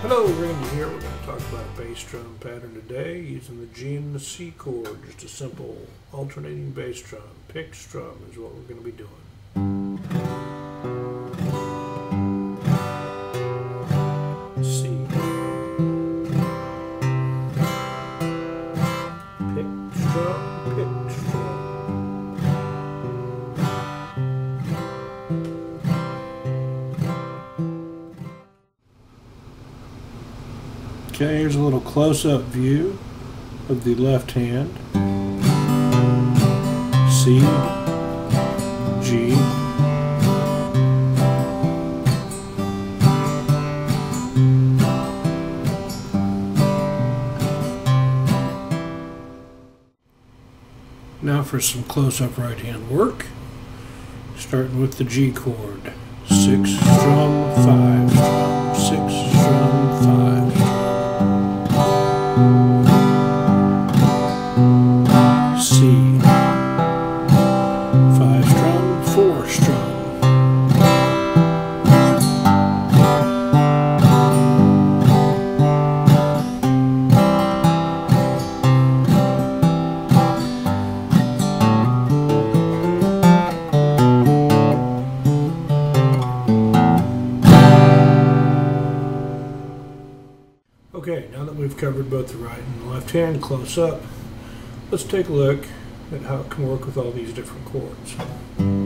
Hello, Randy here. We're going to talk about a bass drum pattern today using the G and the C chord. Just a simple alternating bass drum. Pick strum is what we're going to be doing. C. Pick strum, pick strum. Okay, here's a little close-up view of the left hand. C, G, now for some close-up right hand work, starting with the G chord. 6 strum, 5 strum, 6 strum, 5 strum. C, 5 strum, 4 strum. Okay, now that we've covered both the right and the left hand close up, let's take a look at how it can work with all these different chords.